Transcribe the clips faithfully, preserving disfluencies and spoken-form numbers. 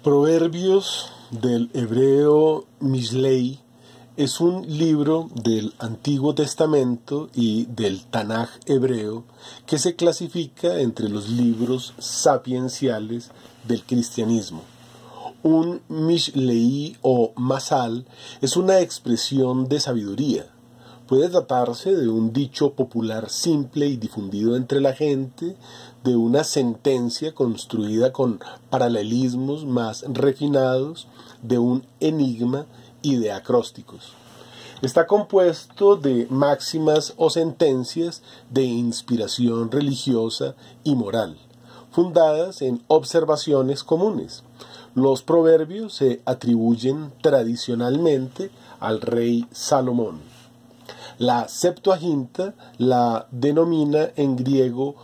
Proverbios del hebreo Mishlei es un libro del Antiguo Testamento y del Tanaj hebreo que se clasifica entre los libros sapienciales del cristianismo. Un Mishlei o Masal es una expresión de sabiduría. Puede tratarse de un dicho popular simple y difundido entre la gente, de una sentencia construida con paralelismos más refinados, de un enigma y de acrósticos. Está compuesto de máximas o sentencias de inspiración religiosa y moral, fundadas en observaciones comunes. Los proverbios se atribuyen tradicionalmente al rey Salomón. La Septuaginta la denomina en griego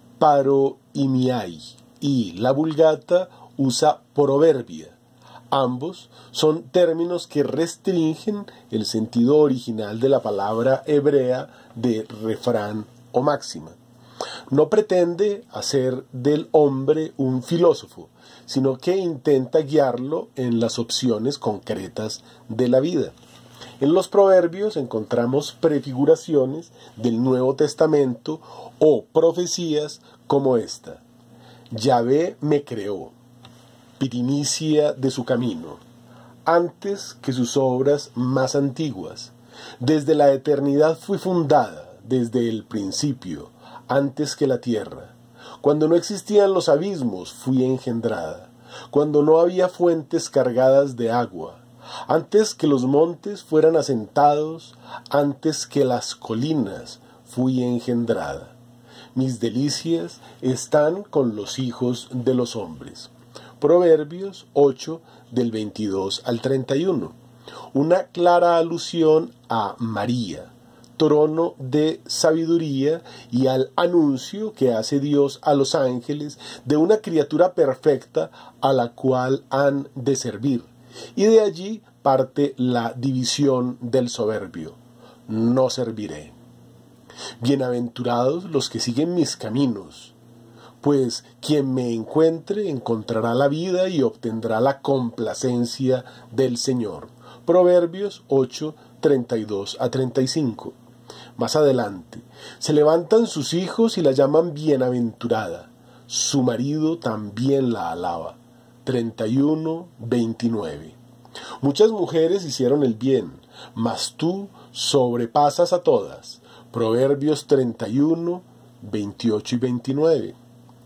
paroimiai y la Vulgata usa proverbia. Ambos son términos que restringen el sentido original de la palabra hebrea de refrán o máxima. No pretende hacer del hombre un filósofo, sino que intenta guiarlo en las opciones concretas de la vida. En los proverbios encontramos prefiguraciones del Nuevo Testamento o profecías como esta: Yahvé me creó, primicia de su camino, antes que sus obras más antiguas. Desde la eternidad fui fundada, desde el principio, antes que la tierra. Cuando no existían los abismos, fui engendrada. Cuando no había fuentes cargadas de agua. Antes que los montes fueran asentados, antes que las colinas, fui engendrada. Mis delicias están con los hijos de los hombres. Proverbios ocho, del veintidós al treinta y uno. Una clara alusión a María, trono de sabiduría, y al anuncio que hace Dios a los ángeles de una criatura perfecta a la cual han de servir. Y de allí parte la división del soberbio: no serviré. Bienaventurados los que siguen mis caminos, pues quien me encuentre encontrará la vida y obtendrá la complacencia del Señor. Proverbios ocho, treinta y dos a treinta y cinco. Más adelante, se levantan sus hijos y la llaman bienaventurada. Su marido también la alaba. treinta y uno, veintinueve. Muchas mujeres hicieron el bien, mas tú sobrepasas a todas. Proverbios treinta y uno, veintiocho y veintinueve.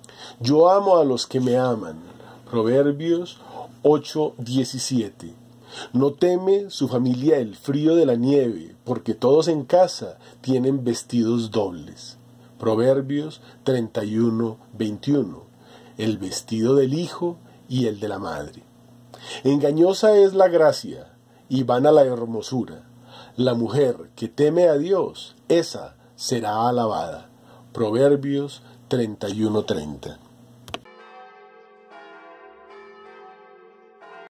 Yo amo a los que me aman. Proverbios ocho, diecisiete. No teme su familia el frío de la nieve, porque todos en casa tienen vestidos dobles. Proverbios treinta y uno, veintiuno. El vestido del hijo y el de la madre. Engañosa es la gracia, y vana la hermosura. La mujer que teme a Dios, esa será alabada. Proverbios treinta y uno, treinta.